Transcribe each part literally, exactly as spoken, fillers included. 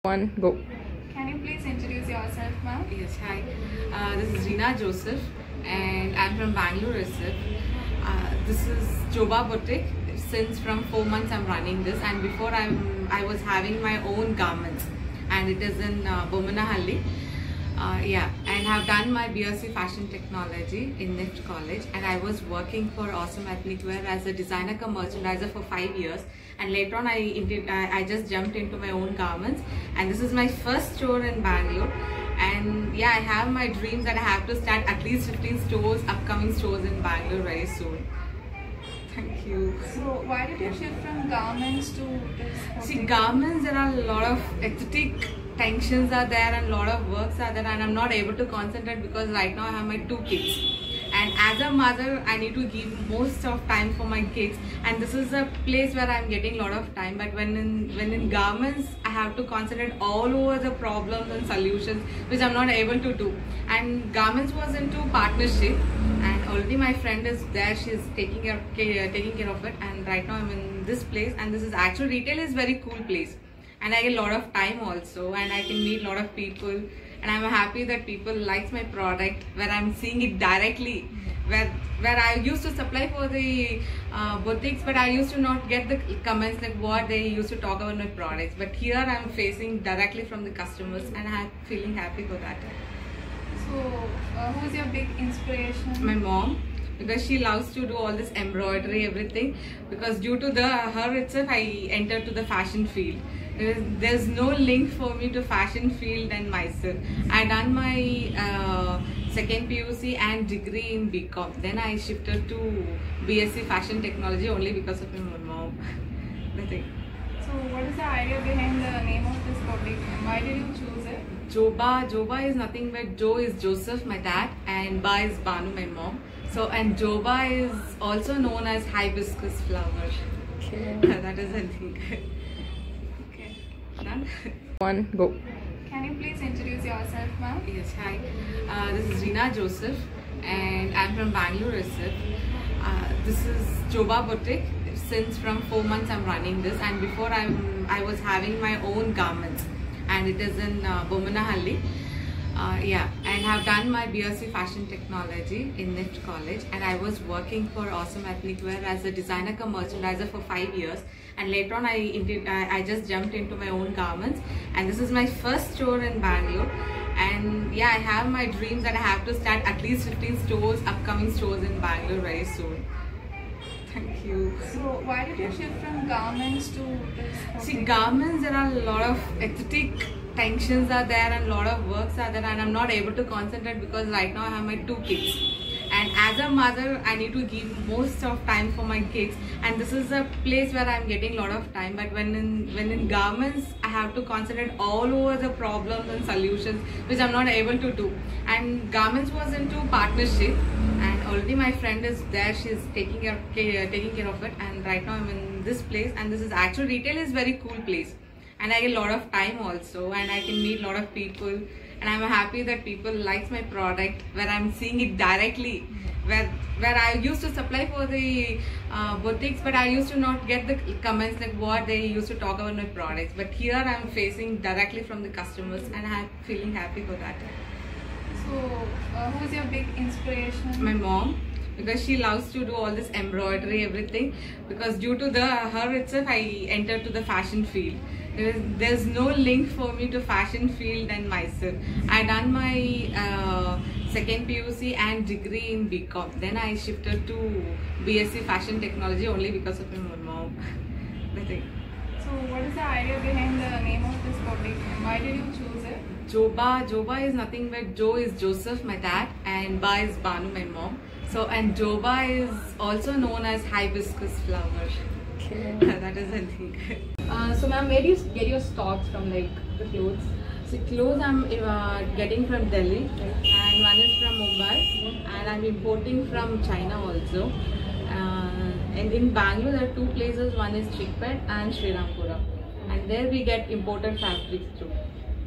One, go. Can you please introduce yourself, ma'am? Yes, hi. Uh, this is Reena Joseph and I'm from Bangalore, Ezhil. Uh, this is Joba boutique. Since from four months I'm running this, and before I'm I was having my own garments, and it is in uh, Bommanahalli. Uh, yeah, and have done my B S c Fashion Technology in N I F T College, and I was working for Awesome Ethnic Wear as a designer cum merchandiser for five years, and later on I, I I just jumped into my own garments, and this is my first store in Bangalore. And yeah, I have my dreams that I have to start at least fifteen stores, upcoming stores in Bangalore very soon. Thank you. So why did you shift from garments to this? See, garments, there are a lot of aesthetic tensions are there and a lot of works are there, and I'm not able to concentrate because right now I have my two kids. And as a mother, I need to give most of time for my kids, and this is a place where I'm getting a lot of time. But when in when in garments, I have to concentrate all over the problems and solutions, which I'm not able to do. And garments was into partnership, and already my friend is there. She's taking care taking care of it, and right now I'm in this place. And this is actually retail is very cool place, and I get a lot of time also, and I can meet a lot of people. And I'm happy that people like my product, where I'm seeing it directly, where where I used to supply for the uh, boutiques, but I used to not get the comments like what they used to talk about my products. But here I'm facing directly from the customers, and I'm feeling happy for that. So uh, who's your big inspiration? My mom, because she loves to do all this embroidery, everything. Because due to the her itself, I entered to the fashion field. There's, there's no link for me to fashion field and myself. I done my uh, second P U C and degree in B Com. Then I shifted to B S c Fashion Technology only because of my mom. Nothing. So what is the idea behind the name of this boutique, and why did you choose it? Joba. Joba is nothing but Jo is Joseph, my dad, and Ba is Banu, my mom. So, and Joba is also known as hibiscus flower. Okay. That is the thing. Done? One, go. Can you please introduce yourself, ma'am? Yes, hi. Uh, this is Reena Joseph and I'm from Bangalore, Ezhil. Uh, this is Joba boutique. Since from four months I'm running this, and before I'm I was having my own garments, and it is in uh, Bommanahalli. Uh, yeah, and have done my B S c Fashion Technology in N I F T College, and I was working for Awesome Ethnic Wear as a designer cum merchandiser for five years, and later on I, I just jumped into my own garments, and this is my first store in Bangalore. And yeah, I have my dreams that I have to start at least fifteen stores, upcoming stores in Bangalore very soon. Thank you. So why did you shift from garments to this? See, garments, there are a lot of aesthetic tensions are there and a lot of works are there, and I'm not able to concentrate because right now I have my two kids. And as a mother, I need to give most of time for my kids, and this is a place where I'm getting a lot of time. But when in when in garments, I have to concentrate all over the problems and solutions, which I'm not able to do. And garments was into partnership, and already my friend is there. She's taking care taking care of it, and right now I'm in this place. And this is actually retail is very cool place, and I get a lot of time also, and I can meet a lot of people. And I'm happy that people like my product, where I'm seeing it directly, where where I used to supply for the uh, boutiques, but I used to not get the comments like what they used to talk about my products. But here I'm facing directly from the customers, and I'm feeling happy for that. So uh, who's your big inspiration? My mom, because she loves to do all this embroidery, everything. Because due to the her itself, I entered to the fashion field. There's, there's no link for me to fashion field and myself. I done my uh, second P U C and degree in B Com. Then I shifted to B S c Fashion Technology only because of my mom. Nothing. So what is the idea behind the name of this boutique, and why did you choose it? Joba. Joba is nothing but Jo is Joseph, my dad, and Ba is Banu, my mom. So, and Joba is also known as hibiscus flower. Okay. That is the thing. Uh, so, ma'am, where do you get your stocks from, like the clothes? So, clothes I'm uh, getting from Delhi, and one is from Mumbai, and I'm importing from China also. Uh, and in Bangalore, there are two places. One is Chikpet and Srirampura, and there we get imported fabrics too.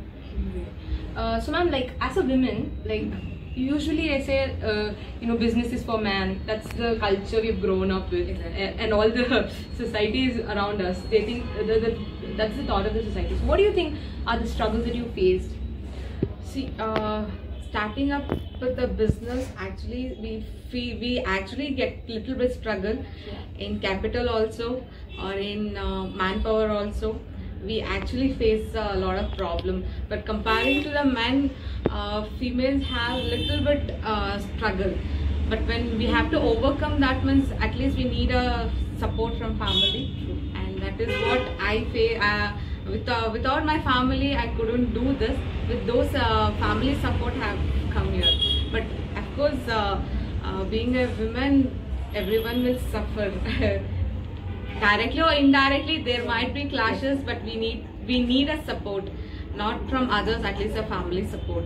Uh, so, ma'am, like as a woman, like usually I say, uh, you know, business is for man. That's the culture we've grown up with, Exactly. and, and all the societies around us. They think the, the That's the thought of the society. So what do you think are the struggles that you faced? See, uh, starting up with the business, actually we feel, we actually get little bit struggle Yeah. in capital also, or in uh, manpower also. We actually face a lot of problem, but comparing to the men, uh, females have little bit uh, struggle. But when we have to overcome that, means at least we need a support from family, and that is what I face. Uh, with, uh, without my family, I couldn't do this. With those uh, family support have come here. But of course, uh, uh, being a woman, everyone will suffer. Directly or indirectly, there might be clashes, but we need we need a support, not from others, at least a family support.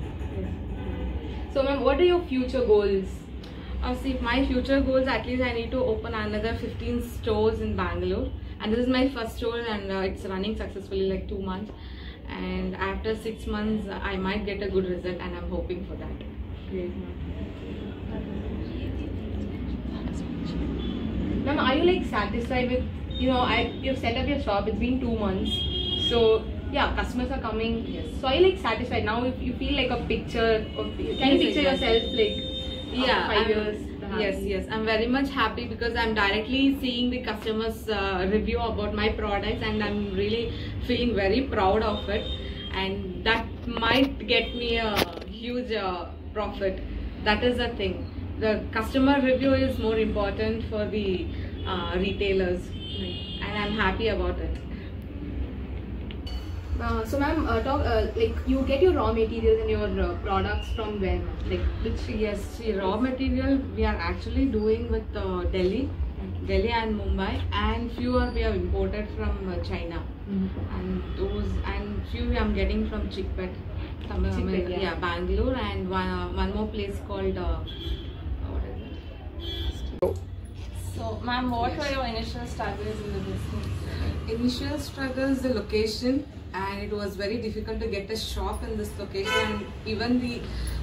So ma'am, what are your future goals? Uh, see, my future goals, at least I need to open another fifteen stores in Bangalore, and this is my first store, and uh, it's running successfully like two months. And after six months, I might get a good result, and I'm hoping for that. Great. Ma'am, are you like satisfied with, you know, I you've set up your shop, it's been two months, so yeah, customers are coming. Yes. So are you like satisfied now? If you feel like a picture, of, can you Yes, picture exactly. yourself like Yeah, after five I'm- years? Yes, yes, I'm very much happy because I'm directly seeing the customers' uh, review about my products, and I'm really feeling very proud of it, and that might get me a huge uh, profit. That is the thing. The customer review is more important for the uh, retailers, and I'm happy about it. Uh, so ma'am, uh, talk uh, like you get your raw materials and your uh, products from where? Like which? Yes, see, raw material we are actually doing with uh, Delhi, Delhi and Mumbai, and few are we have imported from uh, China, Mm-hmm. and those and few I'm getting from Chickpet, Tamil- Chickpet, yeah. yeah, Bangalore, and one uh, one more place called uh, what is it? So, ma'am, what were your initial struggles in the business? Initial struggles, the location, and it was very difficult to get a shop in this location, and even the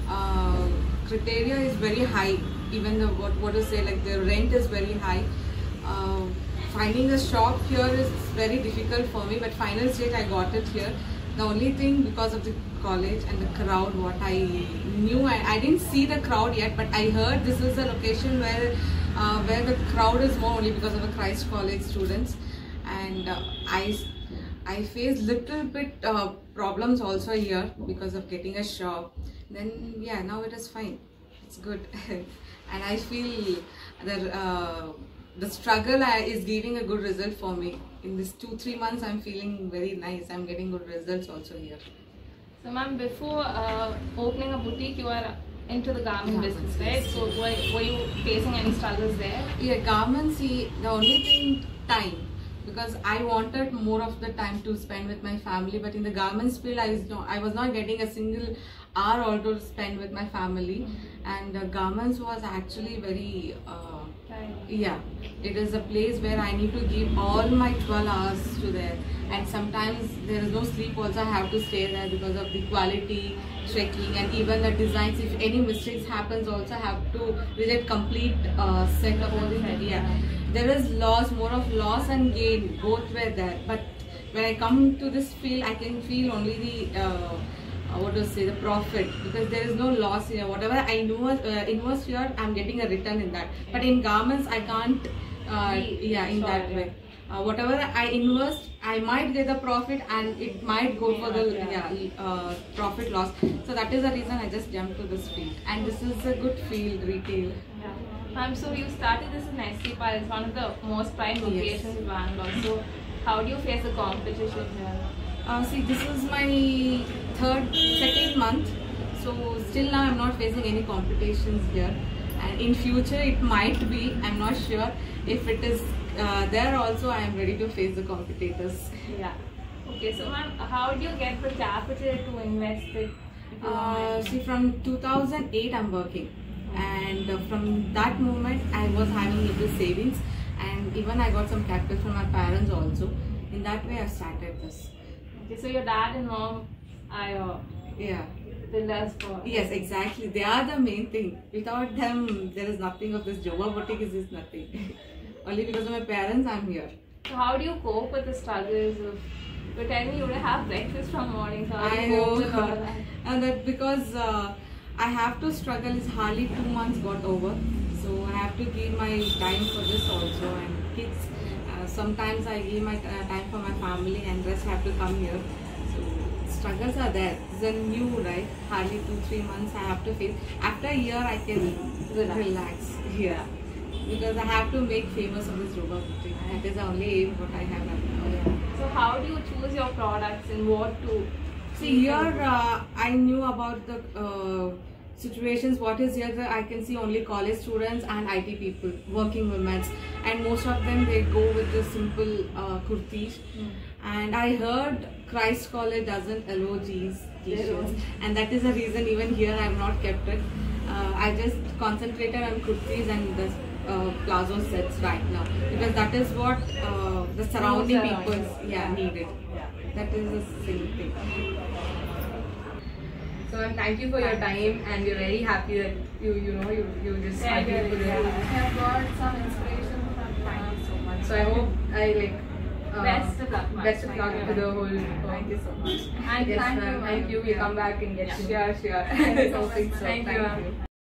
uh, criteria is very high. Even the what what to say, like the rent is very high. Uh, finding a shop here is very difficult for me, but final stage I got it here. The only thing, because of the college and the crowd, what I knew, I, I didn't see the crowd yet, but I heard this is a location where uh, where the crowd is more, only because of the Christ College students, and uh, I I faced little bit uh, problems also here because of getting a shop. Then yeah, now it is fine. It's good, and I feel that uh, the struggle uh, is giving a good result for me. In this two three months, I'm feeling very nice. I'm getting good results also here. So, ma'am, before uh, opening a boutique, you were into the garment Garments, business, right? yes. So, were, were you facing any struggles there? Yeah, garments. See, the only thing, time. Because I wanted more of the time to spend with my family, but in the garments field, I was not, I was not getting a single hour also to spend with my family, and uh, garments was actually very, uh, Right. yeah, it is a place where I need to give all my twelve hours to there, and sometimes there is no sleep also. I have to stay there because of the quality checking, and even the designs. If any mistakes happens, also have to visit complete uh, set of all the yeah. There is loss, more of loss and gain, both were there. But when I come to this field, I can feel only the uh, uh, what to say, the profit, because there is no loss here. Whatever I invest, uh, invest here, I'm getting a return in that. But in garments, I can't. Uh, yeah, in that way. Uh, whatever I invest, I might get the profit, and it might go for the yeah, uh, profit loss. So that is the reason I just jumped to this field, and this is a good field, retail. Yeah. Ma'am, so you started this in S C P A L, it's one of the most prime locations Yes. in Bangalore. So, how do you face the competition here? Uh, see, this is my third, second month, so still now I'm not facing any competitions here, and in future it might be, I'm not sure. If it is uh, there also, I am ready to face the competitors. Yeah. Okay, so ma'am, how do you get the capital to invest it? If you don't Uh, mind? see, from two thousand eight I'm working, and uh, from that moment I was having little savings, and even I got some capital from my parents also. In that way I started this. Okay, so your dad and mom are your Yeah. pillars for. Yes, exactly. They are the main thing. Without them, there is nothing of this Joba boutique. Is this nothing? Only because of my parents, I'm here. So how do you cope with the struggles of? You tell me you would have breakfast from morning. So how do I you cope know, with all of that? and that because uh, I have to struggle is hardly two months got over, so I have to give my time for this also and kids. Uh, sometimes I give my uh, time for my family and rest have to come here. So struggles are there. It's a new right. Hardly two three months I have to face. After a year I can Relax. relax here because I have to make famous of this Joba boutique. That is the only aim what I have right now. So how do you choose your products and what to? See here, uh, I knew about the uh, situations. What is here? that I can see only college students and I T people, working women, and most of them they go with the simple uh, kurtis. Mm. And I heard Christ College doesn't allow jeans, t-shirts, and that is the reason even here I have not kept it. Uh, I just concentrated on kurtis and the uh, plazo sets right now because that is what uh, the surrounding people yeah needed. That is the same thing. So ma'am, thank you for your time, and we're very happy that you you know you you just Yeah, had yeah, people yeah. there. I have got some inspiration from. Thank you so much. So I hope I like. Uh, Best of luck, ma'am. Best of Thank luck you. to the whole. Thank you so much. And Yes, thank ma'am. you. Thank you. We Yeah. come back and get Yeah. you. Sure, sure. Thank you so much. Thank you, ma'am.